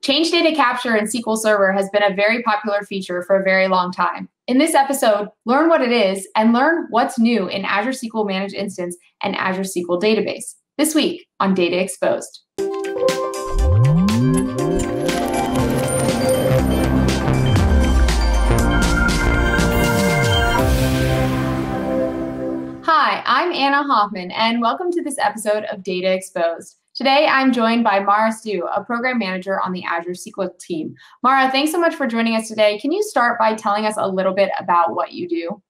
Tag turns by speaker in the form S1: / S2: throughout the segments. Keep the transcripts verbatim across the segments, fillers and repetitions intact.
S1: Change data capture in S Q L Server has been a very popular feature for a very long time. In this episode, learn what it is and learn what's new in Azure S Q L Managed Instance and Azure S Q L Database. This week on Data Exposed. Hi, I'm Anna Hoffman, and welcome to this episode of Data Exposed. Today, I'm joined by Mara Steiu, a program manager on the Azure S Q L team. Mara, thanks so much for joining us today. Can you start by telling us a little bit about what you do?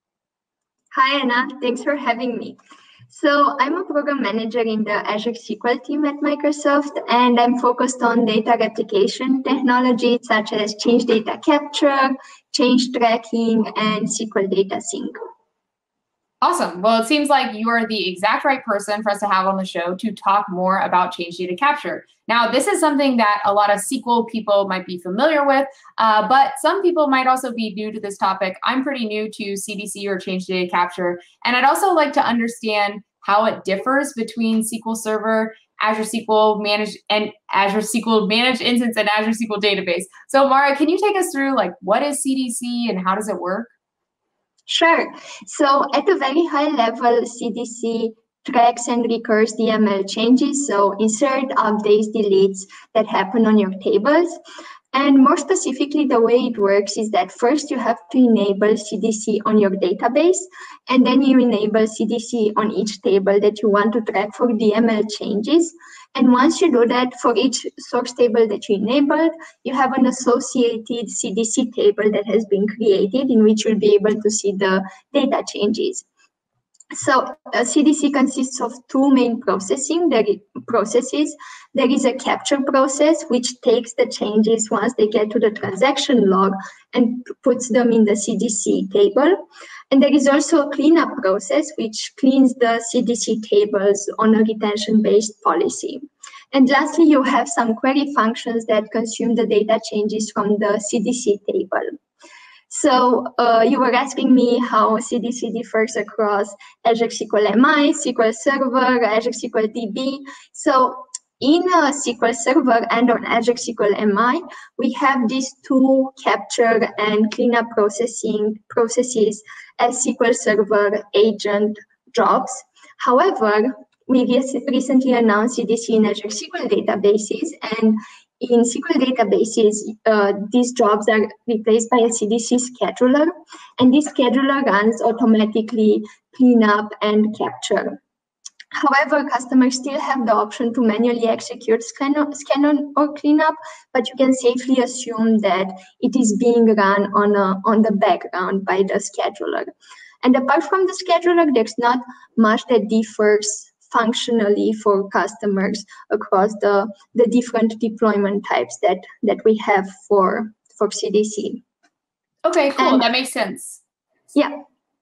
S2: Hi, Anna. Thanks for having me. So I'm a program manager in the Azure S Q L team at Microsoft, and I'm focused on data replication technologies such as change data capture, change tracking, and S Q L data sync.
S1: Awesome. Well, it seems like you are the exact right person for us to have on the show to talk more about change data capture. Now, this is something that a lot of S Q L people might be familiar with, uh, but some people might also be new to this topic. I'm pretty new to C D C or change data capture, and I'd also like to understand how it differs between S Q L Server, Azure S Q L Managed and Azure S Q L Managed Instance and Azure S Q L Database. So, Mara, can you take us through like what is C D C and how does it work?
S2: Sure. So at a very high level, C D C tracks and records D M L changes, so insert, updates, deletes that happen on your tables. And more specifically, the way it works is that first you have to enable C D C on your database, and then you enable C D C on each table that you want to track for D M L changes. And once you do that, for each source table that you enabled, you have an associated C D C table that has been created in which you'll be able to see the data changes. So uh, C D C consists of two main processing there processes. There is a capture process, which takes the changes once they get to the transaction log and puts them in the C D C table. And there is also a cleanup process, which cleans the C D C tables on a retention-based policy. And lastly, you have some query functions that consume the data changes from the C D C table. So uh, you were asking me how C D C differs across Azure S Q L M I, S Q L Server, Azure S Q L D B. So in uh, S Q L Server and on Azure S Q L M I, we have these two capture and cleanup processing processes as S Q L Server agent jobs. However, we recently announced C D C in Azure S Q L Databases, and in S Q L Databases, uh, these jobs are replaced by a C D C scheduler, and this scheduler runs automatically cleanup and capture. However, customers still have the option to manually execute scan, scan or cleanup, but you can safely assume that it is being run on, a, on the background by the scheduler. And apart from the scheduler, there's not much that differs functionally for customers across the, the different deployment types that, that we have for, for C D C.
S1: Okay, cool.
S2: And,
S1: that makes sense.
S2: Yeah.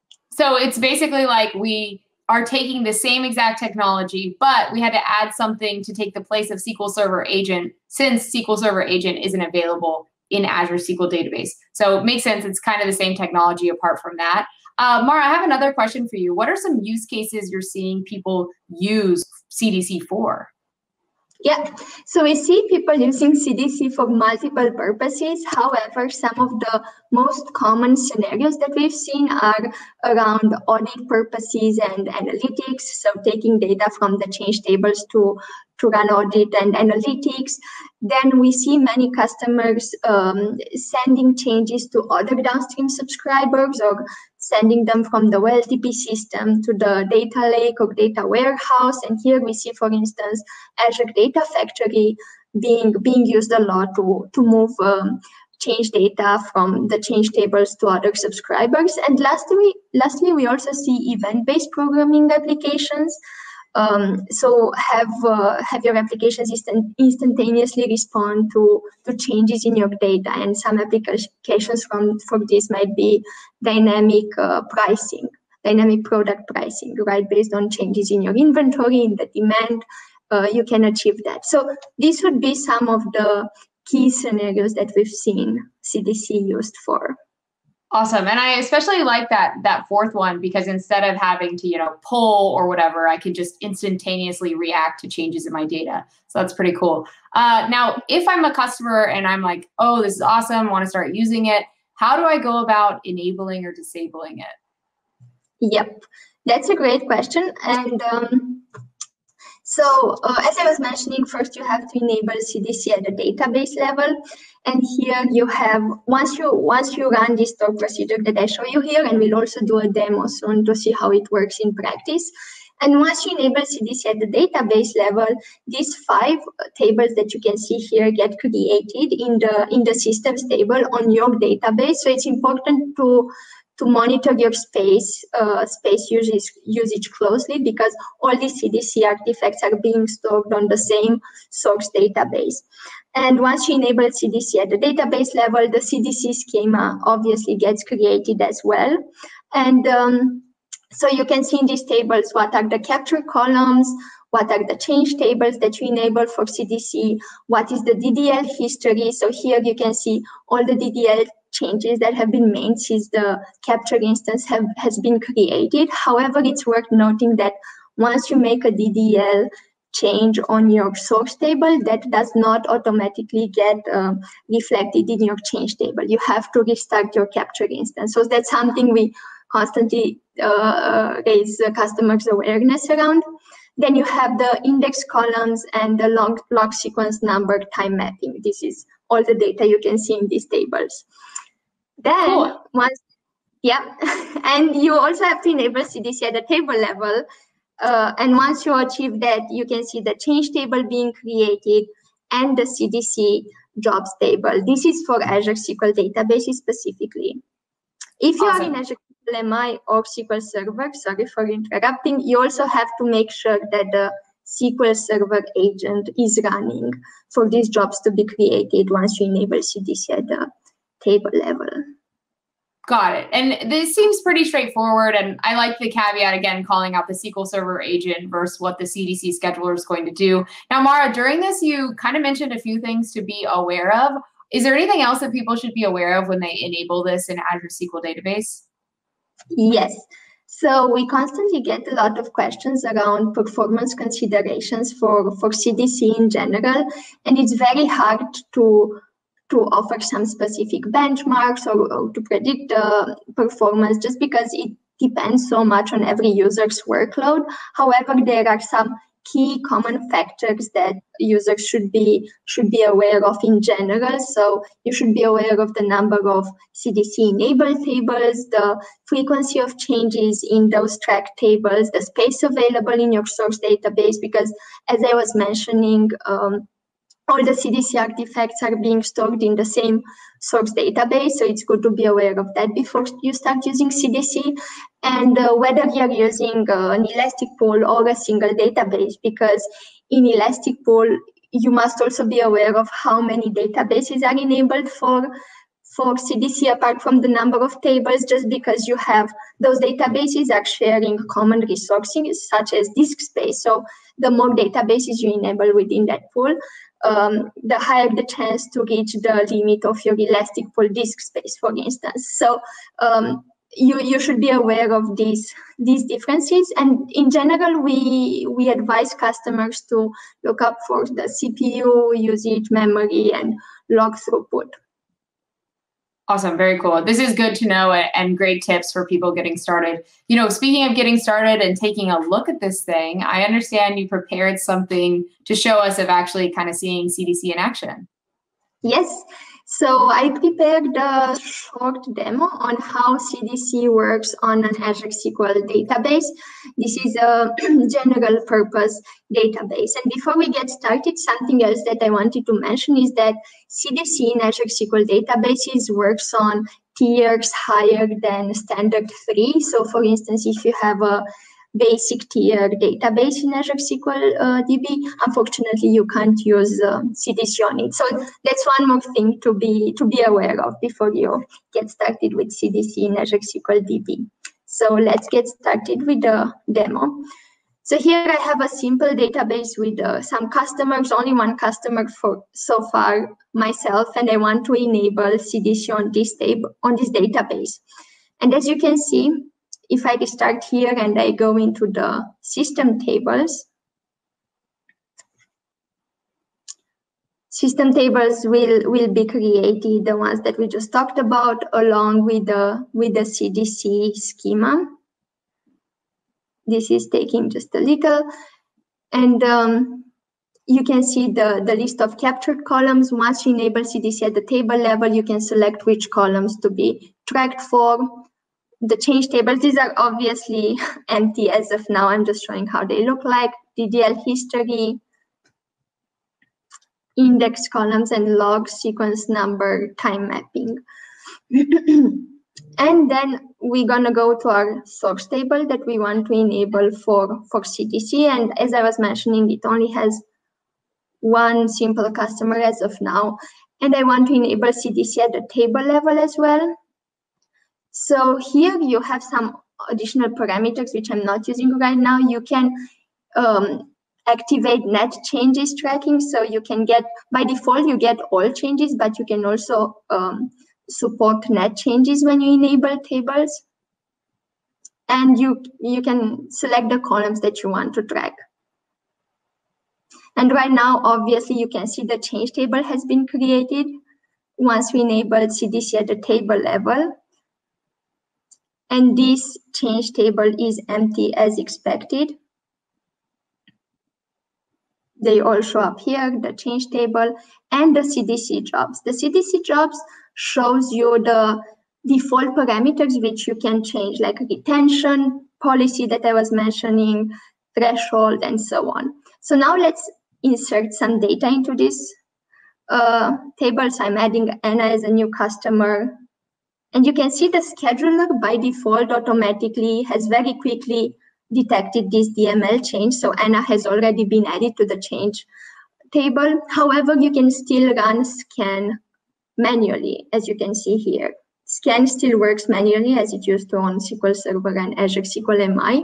S1: So it's basically like we are taking the same exact technology, but we had to add something to take the place of S Q L Server Agent since S Q L Server Agent isn't available in Azure S Q L Database. So it makes sense. It's kind of the same technology apart from that. Uh, Mara, I have another question for you. What are some use cases you're seeing people use C D C for?
S2: Yeah, so we see people using C D C for multiple purposes. However, some of the most common scenarios that we've seen are around audit purposes and analytics. So taking data from the change tables to, to run audit and analytics. Then we see many customers um, sending changes to other downstream subscribers or sending them from the O L T P system to the data lake or data warehouse. And here we see, for instance, Azure Data Factory being, being used a lot to, to move um, change data from the change tables to other subscribers. And lastly, lastly we also see event-based programming applications. Um, so have uh, have your applications instant, instantaneously respond to, to changes in your data, and some applications from for this might be dynamic uh, pricing, dynamic product pricing, right? Based on changes in your inventory, in the demand, uh, you can achieve that. So these would be some of the key scenarios that we've seen C D C used for.
S1: Awesome. And I especially like that that fourth one because instead of having to, you know, pull or whatever, I can just instantaneously react to changes in my data. So that's pretty cool. Uh, now, if I'm a customer and I'm like, oh, this is awesome, want to start using it, how do I go about enabling or disabling it?
S2: Yep, that's a great question. And um, so uh, as I was mentioning, first you have to enable C D C at the database level. And here you have, once you once you run this stored procedure that I show you here, and we'll also do a demo soon to see how it works in practice. And once you enable C D C at the database level, these five tables that you can see here get created in the in the systems table on your database. So it's important to to monitor your space uh, space usage usage closely, because all these C D C artifacts are being stored on the same source database. And once you enable C D C at the database level, the C D C schema obviously gets created as well. And um, so you can see in these tables what are the capture columns, what are the change tables that you enable for C D C, what is the D D L history. So here you can see all the D D L changes that have been made since the capture instance have, has been created. However, it's worth noting that once you make a D D L change on your source table, that does not automatically get uh, reflected in your change table. You have to restart your capture instance. So that's something we constantly uh, raise uh, customers' awareness around. Then you have the index columns and the log, log sequence number time mapping. This is all the data you can see in these tables. Then cool. once, yeah, and you also have to enable C D C at the table level. Uh, and once you achieve that, you can see the change table being created and the C D C jobs table. This is for Azure S Q L Databases specifically. If you awesome. are in Azure S Q L M I or S Q L Server, sorry for interrupting, you also have to make sure that the S Q L Server agent is running for these jobs to be created once you enable C D C at the table level.
S1: Got it. And this seems pretty straightforward. And I like the caveat, again, calling out the S Q L Server agent versus what the C D C scheduler is going to do. Now, Mara, during this, you kind of mentioned a few things to be aware of. Is there anything else that people should be aware of when they enable this in Azure S Q L Database?
S2: Yes. So we constantly get a lot of questions around performance considerations for, for C D C in general. And it's very hard to to offer some specific benchmarks or, or to predict the performance, just because it depends so much on every user's workload. However, there are some key common factors that users should be should be aware of in general. So you should be aware of the number of C D C enabled tables, the frequency of changes in those track tables, the space available in your source database, because as I was mentioning, um, all the C D C artifacts are being stored in the same source database, so it's good to be aware of that before you start using C D C. And uh, whether you're using uh, an elastic pool or a single database, because in elastic pool, you must also be aware of how many databases are enabled for for C D C apart from the number of tables, just because you have those databases are sharing common resources such as disk space. So the more databases you enable within that pool, um, the higher the chance to reach the limit of your elastic pool disk space, for instance. So um, you you should be aware of these these differences. And in general, we we advise customers to look up for the C P U usage, memory, and log throughput.
S1: Awesome. Very cool. This is good to know and great tips for people getting started. You know, speaking of getting started and taking a look at this thing, I understand you prepared something to show us of actually kind of seeing C D C in action.
S2: Yes. So I prepared a short demo on how C D C works on an Azure S Q L database. This is a general purpose database. And before we get started, something else that I wanted to mention is that C D C in Azure S Q L Databases works on tiers higher than standard three. So for instance, if you have a basic tier database in Azure S Q L uh, D B, unfortunately you can't use um, C D C on it. So that's one more thing to be to be aware of before you get started with C D C in Azure S Q L D B. So let's get started with the demo. So here I have a simple database with uh, some customers, only one customer for so far, myself, and I want to enable C D C on this table, on this database. And as you can see, if I start here and I go into the system tables, system tables will, will be created, the ones that we just talked about, along with the, with the C D C schema. This is taking just a little. And um, you can see the, the list of captured columns. Once you enable C D C at the table level, you can select which columns to be tracked for. The change tables, these are obviously empty as of now. I'm just showing how they look like. D D L history, index columns, and log sequence number time mapping. And then we're gonna go to our source table that we want to enable for, for C D C. And as I was mentioning, it only has one simple customer as of now. And I want to enable C D C at the table level as well. So here you have some additional parameters, which I'm not using right now. You can um, activate net changes tracking. So you can get, by default, you get all changes, but you can also um, support net changes when you enable tables. And you, you can select the columns that you want to track. And right now, obviously, you can see the change table has been created once we enable C D C at the table level. And this change table is empty as expected. They all show up here, the change table and the C D C jobs. The C D C jobs shows you the default parameters which you can change, like retention, policy that I was mentioning, threshold, and so on. So now let's insert some data into this uh, table. So I'm adding Anna as a new customer. And you can see the scheduler by default automatically has very quickly detected this D M L change. So Anna has already been added to the change table. However, you can still run scan manually, as you can see here. Scan still works manually as it used to on S Q L Server and Azure S Q L M I.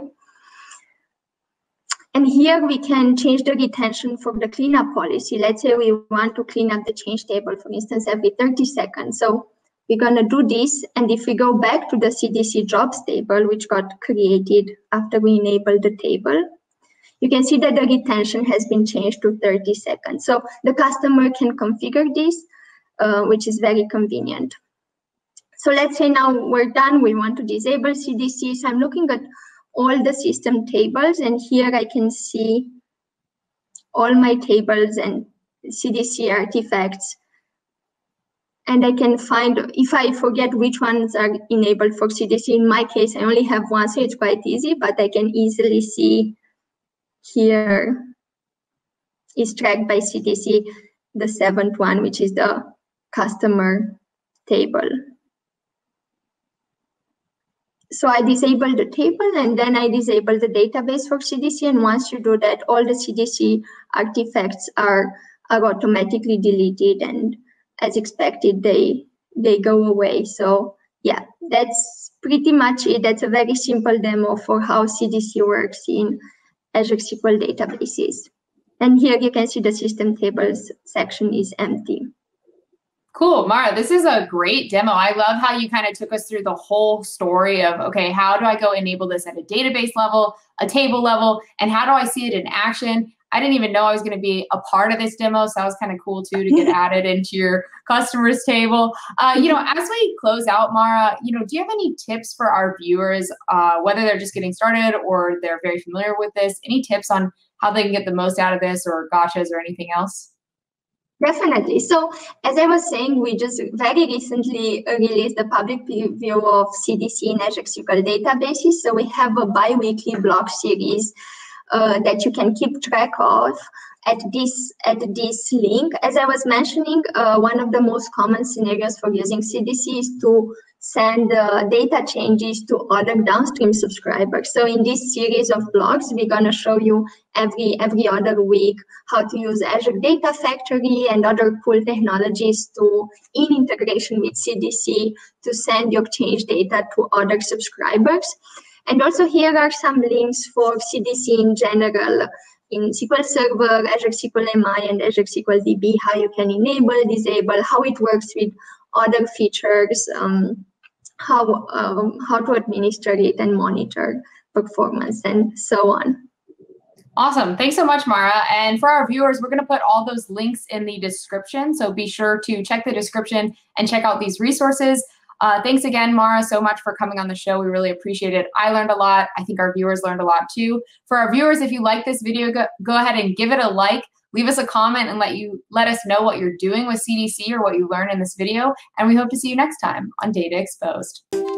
S2: And here we can change the retention for the cleanup policy. Let's say we want to clean up the change table, for instance, every thirty seconds. So we're going to do this. And if we go back to the C D C jobs table, which got created after we enabled the table, you can see that the retention has been changed to thirty seconds. So the customer can configure this, uh, which is very convenient. So let's say now we're done. We want to disable C D C. So I'm looking at all the system tables. And here I can see all my tables and C D C artifacts. And I can find, if I forget which ones are enabled for C D C, in my case, I only have one, so it's quite easy, but I can easily see here is tracked by C D C, the seventh one, which is the customer table. So I disable the table and then I disable the database for C D C. And once you do that, all the C D C artifacts are, are automatically deleted, and as expected, they they go away. So yeah, that's pretty much it. That's a very simple demo for how C D C works in Azure S Q L Databases. And here you can see the system tables section is empty.
S1: Cool, Mara, this is a great demo. I love how you kind of took us through the whole story of, okay, how do I go enable this at a database level, a table level, and how do I see it in action? I didn't even know I was going to be a part of this demo, so that was kind of cool too to get added into your customers table. Uh, you know, as we close out, Mara, you know, do you have any tips for our viewers, uh, whether they're just getting started or they're very familiar with this? Any tips on how they can get the most out of this, or gotchas, or anything else?
S2: Definitely. So as I was saying, we just very recently released the public preview of C D C in Azure S Q L Databases. So we have a bi-weekly blog series uh, that you can keep track of at this at this link. As I was mentioning, uh, one of the most common scenarios for using C D C is to send uh, data changes to other downstream subscribers. So in this series of blogs, we're going to show you every every other week how to use Azure Data Factory and other cool technologies to, in integration with C D C, to send your change data to other subscribers. And also here are some links for C D C in general, in S Q L Server, Azure S Q L M I, and Azure S Q L D B, how you can enable, disable, how it works with other features, um, how, um, how to administer it and monitor performance, and so on.
S1: Awesome. Thanks so much, Mara. And for our viewers, we're going to put all those links in the description. So be sure to check the description and check out these resources. Uh, thanks again, Mara, so much for coming on the show. We really appreciate it. I learned a lot. I think our viewers learned a lot too. For our viewers, if you like this video, go, go ahead and give it a like. Leave us a comment and let you let us know what you're doing with C D C or what you learned in this video. And we hope to see you next time on Data Exposed.